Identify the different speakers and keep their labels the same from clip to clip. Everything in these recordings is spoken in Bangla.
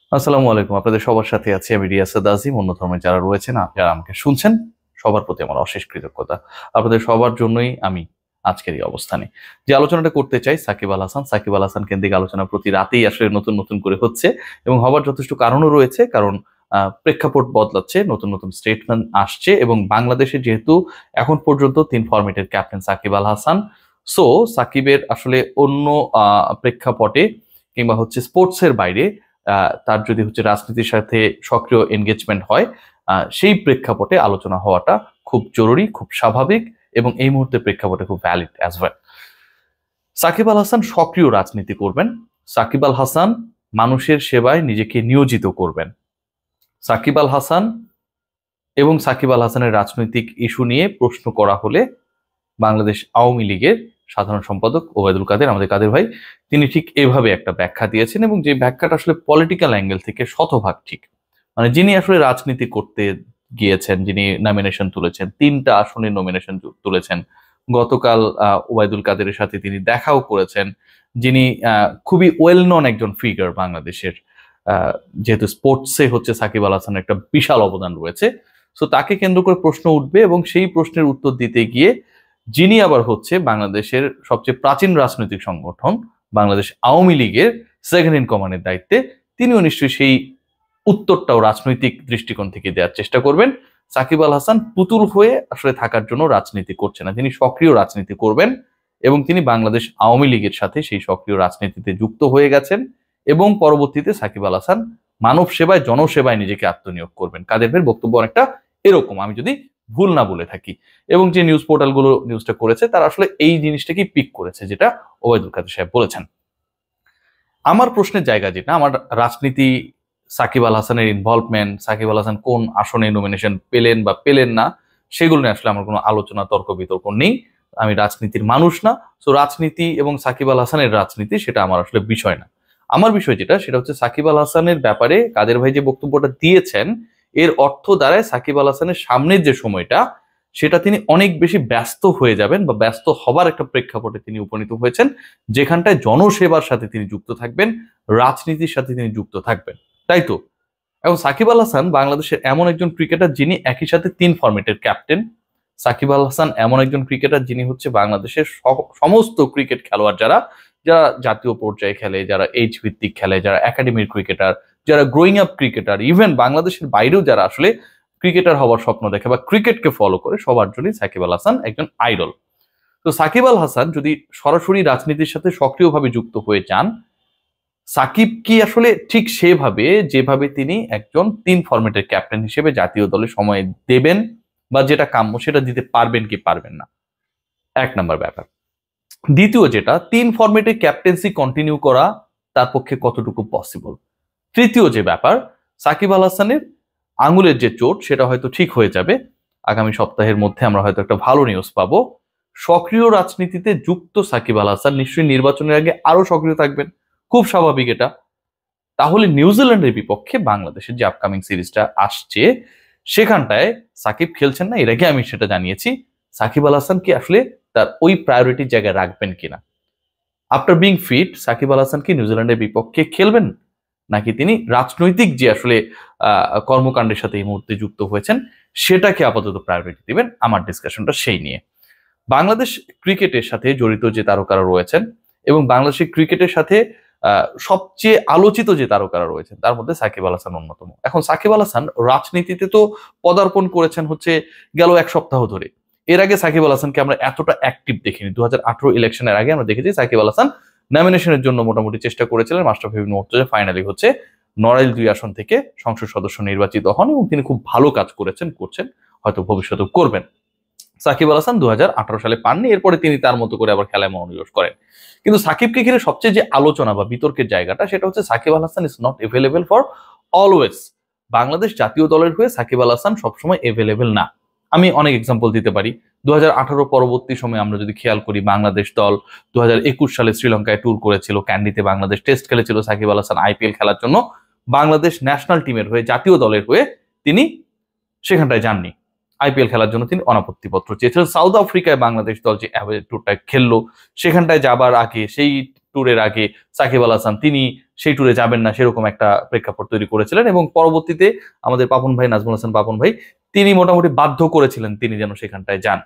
Speaker 1: আসসালামু আলাইকুম। আপনাদের সবার সাথে আছি আমি রিয়াসাদ আজিম। অন্য ধর্মে যারা রয়েছেন, যারা আমাকে শুনছেন, সবার প্রতি আমার অশেষ কৃতজ্ঞতা। আপনাদের সবার জন্যই আমি আজকের এই অবস্থানে যে আলোচনাটা করতে চাই, সাকিব আল হাসান কেন্দ্রিক আলোচনা প্রতি রাতেই আসলে নতুন নতুন করে হচ্ছে এবং হবার যথেষ্ট কারণও রয়েছে। কারণ প্রেক্ষাপট বদলাচ্ছে, নতুন নতুন স্টেটমেন্ট আসছে এবং বাংলাদেশে যেহেতু এখন পর্যন্ত 3 ফরম্যাটের ক্যাপ্টেন সাকিব আল হাসান, সো সাকিবের আসলে অন্য প্রেক্ষাপটে কিংবা হচ্ছে স্পোর্টসের বাইরে তার যদি হচ্ছে রাজনীতির সাথে সক্রিয় এনগেজমেন্ট হয়, সেই প্রেক্ষাপটে আলোচনা হওয়াটা খুব জরুরি, খুব স্বাভাবিক এবং এই মুহূর্তে প্রেক্ষাপটে খুব valid as well. Shakib Al Hasan সক্রিয় রাজনীতি করবেন। সাকিব আল হাসান মানুষের সেবায় নিজেকে নিয়োজিত করবেন। সাকিব আল হাসান এবং সাকিব আল হাসানের রাজনৈতিক ইস্যু নিয়ে প্রশ্ন করা হলে বাংলাদেশ আওয়ামী লীগের সাধারণ সম্পাদক ওবায়দুল কাদের, আমাদের কাদের ভাই, তিনি ঠিক এভাবে একটা ব্যাখ্যা দিয়েছেন এবং যে ব্যাখ্যাটা আসলে পলিটিক্যাল অ্যাঙ্গেল থেকে শতভাগ ঠিক। মানে যিনি আসলে রাজনীতি করতে গিয়েছেন, যিনি নমিনেশন তুলেছেন, 3টা আসনের নমিনেশন তুলেছেন, গতকাল ওবায়দুল কাদেরের সাথে তিনি দেখাও করেছেন, যিনি খুবই ওয়েল নন একজন ফিগার বাংলাদেশের, যেহেতু স্পোর্টসে হচ্ছে সাকিব আল হাসানের একটা বিশাল অবদান রয়েছে। সো তাকে কেন্দ্র করে প্রশ্ন উঠবে এবং সেই প্রশ্নের উত্তর দিতে গিয়ে যিনি আবার হচ্ছে বাংলাদেশের সবচেয়ে প্রাচীন রাজনৈতিক সংগঠন বাংলাদেশ আওয়ামী লীগের সেকেন্ড ইন কমান্ডের দায়িত্বে, তিনিও নিশ্চয়ই সেই উত্তরটাও রাজনৈতিক দৃষ্টিকোণ থেকে দেওয়ার চেষ্টা করবেন। সাকিব আল হাসান পুতুল হয়ে আসলে থাকার জন্য রাজনীতি করছে না, তিনি সক্রিয় রাজনীতি করবেন এবং তিনি বাংলাদেশ আওয়ামী লীগের সাথে সেই সক্রিয় রাজনীতিতে যুক্ত হয়ে গেছেন এবং পরবর্তীতে সাকিব আল হাসান মানব সেবায়, জনসেবায় নিজেকে আত্মনিয়োগ করবেন। কাদের ভাইয়ের বক্তব্য অনেকটা এরকম, আমি যদি ভুল না বলে থাকি। এবং যে নিউজ পোর্টালগুলো নিউজটা করেছে তারা আসলে এই জিনিসটাকেই পিক করেছে, যেটা ওবায়দুল কাদের সাহেব বলেছেন। আমার প্রশ্নের জায়গা যেটা, আমার রাজনীতি, সাকিব আল হাসানের ইনভলভমেন্ট, সাকিব আল হাসান কোন আসনে নমিনেশন পেলেন বা পেলেন না, সেগুলো নিয়ে আসলে আমার কোনো আলোচনা, তর্ক বিতর্ক নেই। আমি রাজনীতির মানুষ না, সো রাজনীতি এবং সাকিব আল হাসানের রাজনীতি সেটা আমার আসলে বিষয় না। আমার বিষয় যেটা, সেটা হচ্ছে সাকিব আল হাসানের ব্যাপারে কাদের ভাই যে বক্তব্যটা দিয়েছেন, এর অর্থ দাঁড়ায় সাকিব আল হাসানের সামনের যে সময়টা, সেটা তিনি অনেক বেশি ব্যস্ত হয়ে যাবেন বা ব্যস্ত হবার একটা প্রেক্ষাপটে তিনি উপনীত হয়েছেন, যেখানটায় জনসেবার সাথে তিনি যুক্ত থাকবেন, রাজনীতির সাথে তিনি যুক্ত থাকবেন, তাই তো? এখন সাকিব আল হাসান বাংলাদেশের এমন একজন ক্রিকেটার যিনি একই সাথে 3 ফরম্যাটের ক্যাপ্টেন। সাকিব আল হাসান এমন একজন ক্রিকেটার যিনি হচ্ছে বাংলাদেশের সমস্ত ক্রিকেট খেলোয়াড়, যারা যারা জাতীয় পর্যায়ে খেলে, যারা এইচ ভিত্তিক খেলে, যারা একাডেমির ক্রিকেটার, যারা গ্রোয়িং আপ ক্রিকেটার, ইভেন বাংলাদেশের বাইরেও যারা আসলে ক্রিকেটার হওয়ার স্বপ্ন দেখে বা ক্রিকেটকে ফলো করে, সবার জন্যই সাকিব আল হাসান একজন আইডল। তো সাকিব আল হাসান যদি সরাসরি রাজনীতির সাথে সক্রিয়ভাবে যুক্ত হয়ে যান, সাকিব কি আসলে ঠিক সেভাবে যেভাবে তিনি একজন 3 ফরম্যাটের ক্যাপ্টেন হিসেবে জাতীয় দলে সময় দেবেন বা যেটা কাম্য সেটা দিতে পারবেন কি পারবেন না, এক নাম্বার ব্যাপার। দ্বিতীয় যেটা, 3 ফরম্যাটে ক্যাপ্টেন্সি কন্টিনিউ করা তার পক্ষে কতটুকু পসিবল। তৃতীয় যে ব্যাপার, সাকিব আল হাসানের আঙুলের যে চোট সেটা হয়তো ঠিক হয়ে যাবে আগামী সপ্তাহের মধ্যে, আমরা হয়তো একটা ভালো নিউজ পাবো। সক্রিয় রাজনীতিতে যুক্ত সাকিব আল হাসান নিশ্চয়ই নির্বাচনের আগে আরো সক্রিয় থাকবেন, খুব স্বাভাবিক এটা। তাহলে নিউজিল্যান্ডের বিপক্ষে বাংলাদেশের যে আপকামিং সিরিজটা আসছে, সেখানটায় সাকিব খেলছেন না, এর আগে আমি সেটা জানিয়েছি। সাকিব আল হাসান কি আসলে তার ওই প্রায়োরিটির জায়গায় রাখবেন কিনা? After being fit Shakib Al Hasan কি নিউজিল্যান্ডের বিপক্ষে খেলবেন, নাকি তিনি রাজনৈতিক যে আসলে কর্মকাণ্ডের সাথে এই মুহূর্তে যুক্ত হয়েছেন সেটাকে আপাতত প্রায়োরিটি দিবেন? আমার ডিসকাশনটা সেই নিয়ে। বাংলাদেশ ক্রিকেটের সাথে জড়িত যে তারকারা রয়েছেন এবং বাংলাদেশের ক্রিকেটের সাথে সবচেয়ে আলোচিত যে তারকারা রয়েছেন, তার মধ্যে সাকিব আল হাসান অন্যতম। এখন সাকিব আল হাসান রাজনীতিতে তো পদার্পণ করেছেন হচ্ছে গেল 1 সপ্তাহ ধরে। এর আগে সাকিব আল হাসানকে আমরা এতটা অ্যাক্টিভ দেখিনি। 2018 ইলেকশনের আগে আমরা দেখেছি সাকিব আল হাসান নমিনেশনের জন্য মোটামুটি চেষ্টা করেছিলেন। মাশরাফি বিন মুর্তজা ফাইনালি হচ্ছে নড়াইল 2 আসন থেকে সংসদ সদস্য নির্বাচিত হন এবং তিনি খুব ভালো কাজ করছেন, হয়তো ভবিষ্যতেও করবেন। সাকিব আল হাসান 2018 সালে পাননি, এরপরে তিনি তার মতো করে আবার খেলায় মনোনিবেশ করেন। কিন্তু সাকিবকে ঘিরে সবচেয়ে যে আলোচনা বা বিতর্কের জায়গাটা, সেটা হচ্ছে Shakib Al Hasan is not available for always. Bangladesh জাতীয় দলের হয়ে সাকিব আল হাসান সবসময় এভেলেবল না। আমি অনেক এক্সাম্পল দিতে পারি। 2018 পরবর্তী সময়ে আমরা যদি খেয়াল করি, বাংলাদেশ দল 2021 সালে শ্রীলঙ্কায় ট্যুর করেছিল, ক্যান্ডিতে বাংলাদেশ টেস্ট খেলেছিল, সাকিব আল হাসান আইপিএল খেলার জন্য বাংলাদেশ ন্যাশনাল টিমের হয়ে, জাতীয় দলের হয়ে তিনি সেখানটায় যাননি। আইপিএল খেলার জন্য তিনি অনাপত্তিপত্র চেয়েছিলেন। সাউথ আফ্রিকায় বাংলাদেশ দল যে অ্যাওয়ে ট্যুরটা খেললো, সেখানটায় যাবার আগে, সেই ট্যুরের আগে সাকিব আল হাসান তিনি সেই ট্যুরে যাবেন না সেরকম একটা প্রেক্ষাপট তৈরি করেছিলেন, এবং পরবর্তীতে আমাদের পাপন ভাই, নাজমুল হাসান পাপন ভাই, তিনি মোটামুটি বাধ্য করেছিলেন তিনি যেন সেখানটায় যান।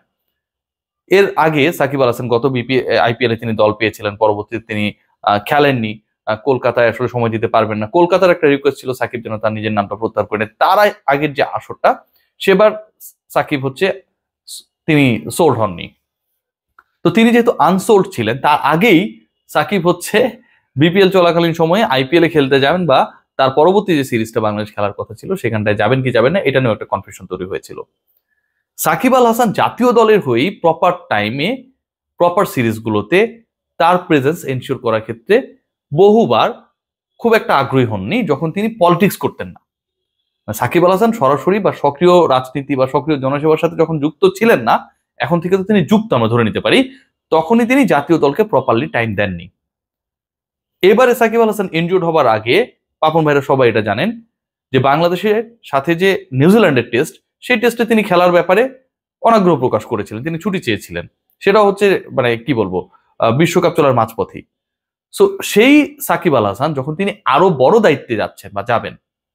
Speaker 1: এর আগে সাকিব আল হাসান গত আইপিএল এ তিনি দল পেয়েছিলেন, পরবর্তীতে তিনি খেলেননি। কলকাতায় আসলে সময় দিতে পারবেন না। কলকাতার একটা রিকোয়েস্ট ছিল সাকিব যেন তার নিজের নামটা প্রত্যাহার করে নেয়। তার আগের যে আসরটা, সেবার সাকিব হচ্ছে তিনি সোল্ড হননি। তো তিনি যেহেতু আনসোল্ড ছিলেন, তার আগেই সাকিব হচ্ছে বিপিএল চলাকালীন সময়ে আইপিএল এ খেলতে যাবেন, বা তার পরবর্তী যে সিরিজটা বাংলাদেশ খেলার কথা ছিল সেখানটায় যাবেন কি যাবেন না, এটা নিয়ে একটা কনফিউশন তৈরি হয়েছিল। সাকিব আল হাসান জাতীয় দলের হয়েই প্রপার টাইমে প্রপার সিরিজগুলোতে তার প্রেজেন্স এনশিওর করার ক্ষেত্রে বহুবার খুব একটা আগ্রহী হননি যখন তিনি পলিটিক্স করতেন না। সাকিব আল হাসান সরাসরি বা সক্রিয় রাজনীতি বা সক্রিয় জনসেবার সাথে যখন যুক্ত ছিলেন না, এখন থেকে তো তিনি যুক্ত আমরা ধরে নিতে পারি, তখনই তিনি জাতীয় দলকে প্রপারলি টাইম দেননি। এবারে সাকিব আল হাসান ইনজুর্ড হবার আগে, পাপন ভাইরা সবাই এটা জানেন যে বাংলাদেশের সাথে যে নিউজিল্যান্ডের টেস্ট, সেই টেস্টে তিনি খেলার ব্যাপারে অনাগ্রহ প্রকাশ করেছিলেন, তিনি ছুটি চেয়েছিলেন। সেটা হচ্ছে মানে কি বলবো, বিশ্বকাপ চলার মাঝপথেই। সো সেই সাকিব আল হাসান যখন তিনি আরো বড় দায়িত্বে যাচ্ছেন বা যাবেন,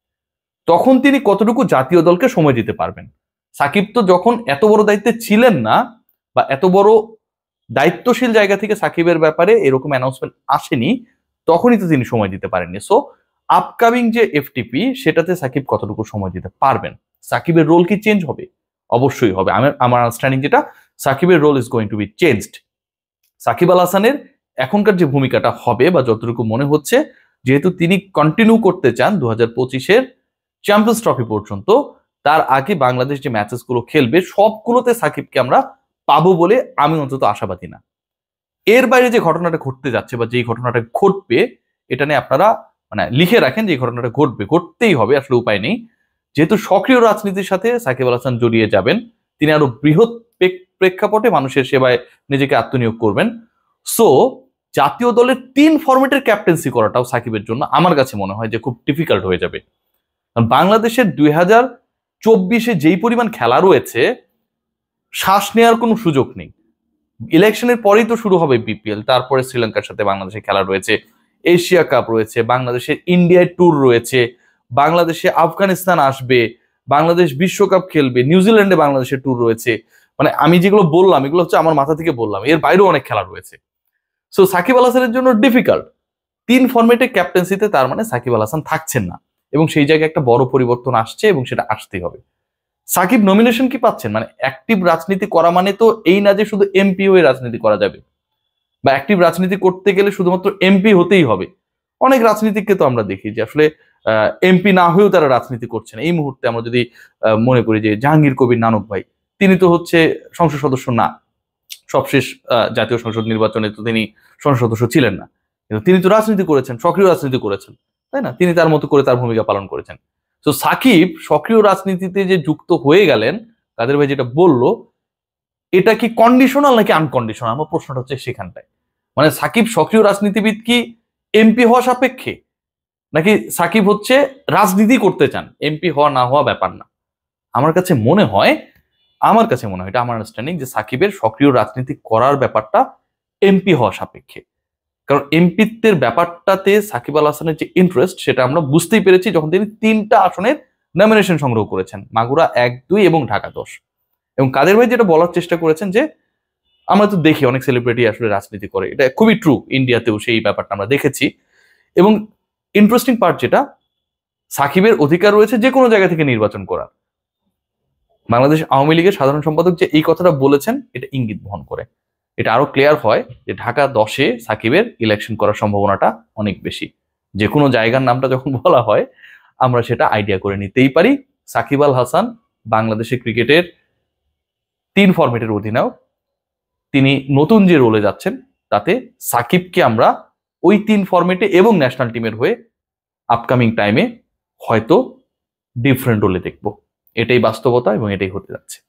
Speaker 1: তখন তিনি কতটুকু জাতীয় দলকে সময় দিতে পারবেন। সাকিব তো যখন এত বড় দায়িত্বে ছিলেন না, বা এত বড় দায়িত্বশীল জায়গা থেকে সাকিবের ব্যাপারে এরকম অ্যানাউন্সমেন্ট আসেনি, তখনই তো তিনি সময় দিতে পারেননি। সো আপকামিং যে এফটিপি, সেটাতে সাকিব কতটুকু সময় দিতে পারবেন। সাকিবের রোল কি চেঞ্জ হবে? অবশ্যই হবে। আমার আন্ডারস্ট্যান্ডিং যেটা, সাকিবের role is going to be changed. Shakib Al হাসানের এখনকার যে ভূমিকাটা হবে, বা যতটুকু মনে হচ্ছে, যেহেতু তিনি কন্টিনিউ করতে চান 2025-এর চ্যাম্পিয়ন্স ট্রফি পর্যন্ত, তার আগে বাংলাদেশ যে ম্যাচেস গুলো খেলবে সবগুলোতে সাকিবকে আমরা পাবো বলে আমি অন্তত আশাবাদী না। এর বাইরে যে ঘটনাটা ঘটতে যাচ্ছে বা যেই ঘটনাটা ঘটবে, এটা নিয়ে আপনারা মানে লিখে রাখেন যে ঘটনাটা ঘটবে, ঘটতেই হবে, আসলে উপায় নেই। যেহেতু সক্রিয় রাজনীতির সাথে সাকিব আল হাসান জড়িয়ে যাবেন, তিনি আরো বৃহৎ প্রেক্ষাপটে মানুষের সেবায় নিজেকে আত্মনিয়োগ করবেন। সো জাতীয় দলের 3 ফরম্যাটের ক্যাপ্টেন্সি করাটাও সাকিবের জন্য আমার কাছে মনে হয় যে খুব ডিফিকাল্ট হয়ে যাবে। কারণ বাংলাদেশের 2024-এ যেই পরিমাণ খেলা রয়েছে, শ্বাস নেওয়ার কোনো সুযোগ নেই। ইলেকশনের পরেই তো শুরু হবে বিপিএল, তারপরে শ্রীলঙ্কার সাথে বাংলাদেশে খেলা রয়েছে, এশিয়া কাপ রয়েছে, বাংলাদেশের ইন্ডিয়ায় ট্যুর রয়েছে, বাংলাদেশে আফগানিস্তান আসবে, বাংলাদেশ বিশ্বকাপ খেলবে, নিউজিল্যান্ডে বাংলাদেশের ট্যুর রয়েছে। মানে আমি যেগুলো বললাম এগুলো হচ্ছে আমার মাথা থেকে বললাম, এর বাইরেও অনেক খেলা রয়েছে। সো সাকিব আল হাসানের জন্য ডিফিকাল্ট। 3 ফরম্যাটে ক্যাপ্টেন্সিতে তার মানে সাকিব আল হাসান থাকছেন না, এবং সেই জায়গায় একটা বড় পরিবর্তন আসছে, এবং সেটা আসতেই হবে। সাকিব নমিনেশন কি পাচ্ছেন, মানে অ্যাক্টিভ রাজনীতি করা মানে তো এই না যে শুধু এমপি হয়ে রাজনীতি করা যাবে, বা অ্যাক্টিভ রাজনীতি করতে গেলে শুধুমাত্র এমপি হতেই হবে। অনেক রাজনীতিককে তো আমরা দেখি যে আসলে এমপি না হয়েও তারা রাজনীতি করছেন। এই মুহূর্তে আমরা যদি মনে করি যে জাহাঙ্গীর কবির নানক ভাই, তিনি তো হচ্ছে সংসদ সদস্য না, সবশেষ জাতীয় সংসদ নির্বাচনে তো তিনি সংসদ সদস্য ছিলেন না, কিন্তু তিনি তো রাজনীতি করেছেন, সক্রিয় রাজনীতি করেছেন, তাই না? তিনি তার মতো করে তার ভূমিকা পালন করেছেন। তো সাকিব সক্রিয় রাজনীতিতে যে যুক্ত হয়ে গেলেন, কাদের ভাই যেটা বললো, এটা কি কন্ডিশনাল নাকি আনকন্ডিশনাল? আমার প্রশ্নটা হচ্ছে সেখানটায়। মানে সাকিব সক্রিয় রাজনীতিবিদ কি এমপি হওয়া সাপেক্ষে, নাকি সাকিব হচ্ছে রাজনীতি করতে চান, এমপি হওয়া না হওয়া ব্যাপার না? আমার কাছে মনে হয় এটা আমার আন্ডারস্ট্যান্ডিং যে সাকিবের সক্রিয় রাজনীতি করার ব্যাপারটা এমপি হওয়া সাপেক্ষে। কারণ এমপিত্বের ব্যাপারটাতে সাকিব আল হাসানের যে ইন্টারেস্ট, সেটা আমরা বুঝতেই পেরেছি যখন তিনি 3টা আসনের নমিনেশন সংগ্রহ করেছেন, মাগুরা 1, 2 এবং ঢাকা 10। এবং কাদের ভাই যেটা বলার চেষ্টা করেছেন যে আমরা তো দেখি অনেক সেলিব্রিটি আসলে রাজনীতি করে, এটা খুবই ট্রু, ইন্ডিয়াতেও সেই ব্যাপারটা আমরা দেখেছি। এবং ইন্টারেস্টিং পার্ট যেটা, সাকিবের অধিকার রয়েছে যে কোনো জায়গা থেকে নির্বাচন করার। বাংলাদেশ আওয়ামী লীগের সাধারণ সম্পাদক যে এই কথাটা বলেছেন, এটা ইঙ্গিত বহন করে। এটা আরো ক্লিয়ার হয় যে ঢাকা 10-এ সাকিবের ইলেকশন করার সম্ভাবনাটা অনেক বেশি। যে কোনো জায়গার নামটা যখন বলা হয়, আমরা সেটা আইডিয়া করে নিতেই পারি। সাকিব আল হাসান বাংলাদেশের ক্রিকেটের 3 ফরম্যাটের অধিনায়ক, তিনি নতুন যে রোলে যাচ্ছেন, তাতে সাকিবকে আমরা ওই 3 ফরম্যাটে এবং ন্যাশনাল টিমের হয়ে আপকামিং টাইমে হয়তো ডিফারেন্ট রোলে দেখব। এটাই বাস্তবতা এবং এটাই হতে যাচ্ছে।